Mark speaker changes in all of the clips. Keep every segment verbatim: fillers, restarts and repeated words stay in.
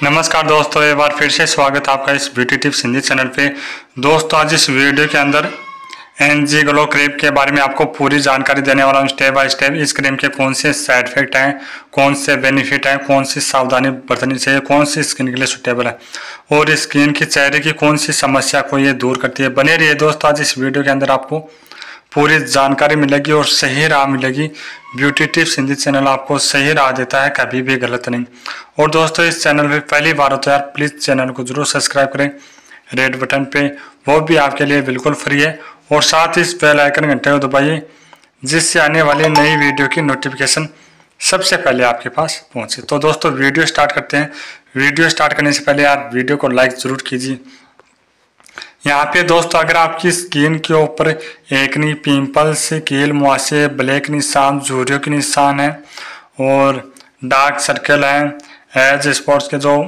Speaker 1: नमस्कार दोस्तों, एक बार फिर से स्वागत है आपका इस ब्यूटी टिप्स हिंदी चैनल पे। दोस्तों आज इस वीडियो के अंदर एनजी ग्लो क्रीम के बारे में आपको पूरी जानकारी देने वाला हूँ, स्टेप बाय स्टेप। इस क्रीम के कौन से साइड इफेक्ट हैं, कौन से बेनिफिट हैं, कौन सी सावधानी बरतनी चाहिए, कौन सी स्किन के लिए सुटेबल है और स्किन की चेहरे की कौन सी समस्या को ये दूर करती है। बने रहिए दोस्तों, आज इस वीडियो के अंदर आपको पूरी जानकारी मिलेगी और सही राह मिलेगी। ब्यूटी टिप्स हिंदी चैनल आपको सही राह देता है, कभी भी गलत नहीं। और दोस्तों इस चैनल पे पहली बार हो तो यार प्लीज़ चैनल को जरूर सब्सक्राइब करें रेड बटन पे, वो भी आपके लिए बिल्कुल फ्री है। और साथ ही इस बेल आइकन घंटे को दबाइए जिससे आने वाली नई वीडियो की नोटिफिकेशन सबसे पहले आपके पास पहुंचे। तो दोस्तों वीडियो स्टार्ट करते हैं। वीडियो स्टार्ट करने से पहले यार वीडियो को लाइक ज़रूर कीजिए। यहाँ पे दोस्तों अगर आपकी स्किन के ऊपर एक्नी, पिंपल्स, कील मुहासे, ब्लैक निशान, झुर्रियों के निशान है और डार्क सर्कल है, एज स्पॉट्स के जो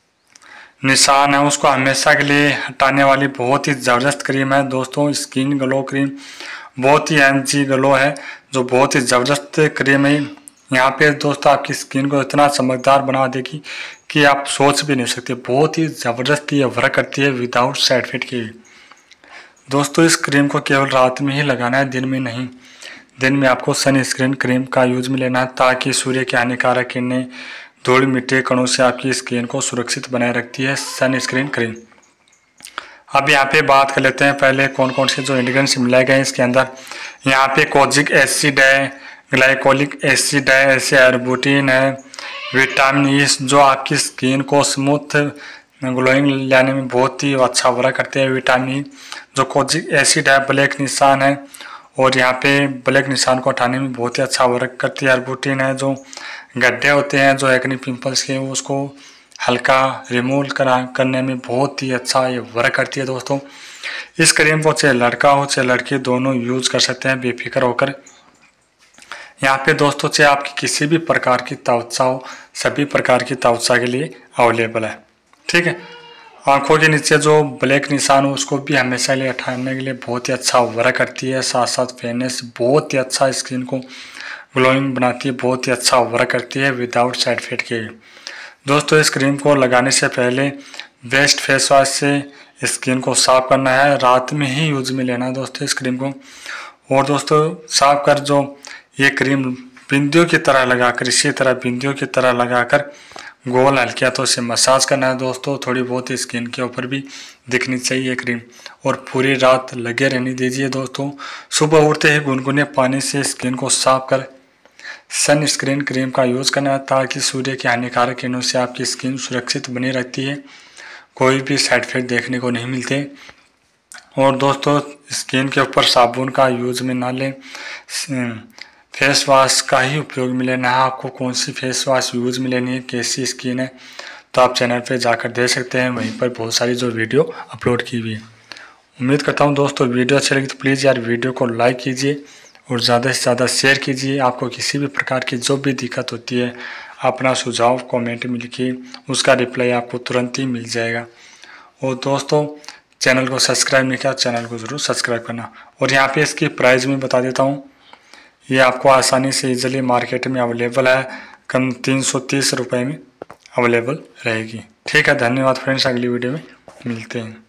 Speaker 1: निशान है उसको हमेशा के लिए हटाने वाली बहुत ही ज़बरदस्त क्रीम है दोस्तों। स्किन ग्लो क्रीम बहुत ही एनजी ग्लो है जो बहुत ही ज़बरदस्त क्रीम है। यहाँ पे दोस्तों आपकी स्किन को इतना चमकदार बना देगी कि आप सोच भी नहीं सकते। बहुत ही ज़बरदस्त ये वर्क करती है विदाउट साइड इफेक्ट के। दोस्तों इस क्रीम को केवल रात में ही लगाना है, दिन में नहीं। दिन में आपको सन स्क्रीन क्रीम का यूज में लेना है ताकि सूर्य की हानिकारक किरणें, धूल मिट्टी कणों से आपकी स्किन को सुरक्षित बनाए रखती है सन स्क्रीन क्रीम। अब यहाँ पे बात कर लेते हैं पहले कौन कौन से जो इंग्रेडिएंट्स मिलाए गए हैं इसके अंदर। यहाँ पे कोजिक एसिड है, ग्लाइकोलिक एसिड है, ऐसे एर्बुटिन है, विटामिन ई जो आपकी स्किन को स्मूथ ग्लोइंग लाने में बहुत ही अच्छा वर्क करते हैं। विटामिन ई जो कोजिक एसिड है, ब्लैक निशान है और यहाँ पे ब्लैक निशान को हटाने में बहुत ही अच्छा वर्क करती है। एर्बुटिन है जो गड्ढे होते हैं जो एक्ने पिंपल्स के उसको हल्का रिमूव करा करने में बहुत ही अच्छा ये वर्क करती है दोस्तों। इस क्रीम को चाहे लड़का हो चाहे लड़की दोनों यूज कर सकते हैं बेफिक्र होकर। यहाँ पे दोस्तों चाहे आपकी किसी भी प्रकार की त्वचा हो, सभी प्रकार की त्वचा के लिए अवेलेबल है, ठीक है। आंखों के नीचे जो ब्लैक निशान हो उसको भी हमेशा लिए हटाने के लिए बहुत ही अच्छा वर्क करती है। साथ साथ फेयरनेस बहुत ही अच्छा स्किन को ग्लोइंग बनाती है, बहुत ही अच्छा वर्क करती है विदाउट साइड इफेक्ट के। दोस्तों इस क्रीम को लगाने से पहले बेस्ट फेस वॉश से स्किन को साफ करना है, रात में ही यूज में लेना है दोस्तों इस क्रीम को। और दोस्तों साफ कर जो ये क्रीम बिंदियों की तरह लगाकर इसी तरह बिंदियों की तरह लगाकर गोल हल्के हाथों से मसाज करना है दोस्तों। थोड़ी बहुत स्किन के ऊपर भी दिखनी चाहिए क्रीम और पूरी रात लगे रहने दीजिए दोस्तों। सुबह उठते ही गुनगुने पानी से स्किन को साफ कर सन स्क्रीन क्रीम का यूज़ करना है ताकि सूर्य की हानिकारक किरणों से आपकी स्किन सुरक्षित बनी रहती है, कोई भी साइड इफेक्ट देखने को नहीं मिलते। और दोस्तों स्किन के ऊपर साबुन का यूज में ना लें, फेस वॉश का ही उपयोग में लेना है। आपको कौन सी फेस वॉश यूज में लेनी है, कैसी स्किन है, तो आप चैनल पे जाकर देख सकते हैं, वहीं पर बहुत सारी जो वीडियो अपलोड की हुई है। उम्मीद करता हूँ दोस्तों वीडियो अच्छी लगी तो प्लीज़ यार वीडियो को लाइक कीजिए और ज़्यादा से ज़्यादा शेयर कीजिए। आपको किसी भी प्रकार की जो भी दिक्कत होती है अपना सुझाव कमेंट में लिखिए, उसका रिप्लाई आपको तुरंत ही मिल जाएगा। और दोस्तों चैनल को सब्सक्राइब नहीं किया, चैनल को ज़रूर सब्सक्राइब करना। और यहाँ पे इसकी प्राइस में बता देता हूँ, ये आपको आसानी से इजीली मार्केट में अवेलेबल है, कम तीन सौ तीस रुपये में अवेलेबल रहेगी, ठीक है। धन्यवाद फ्रेंड्स, अगली वीडियो में मिलते हैं।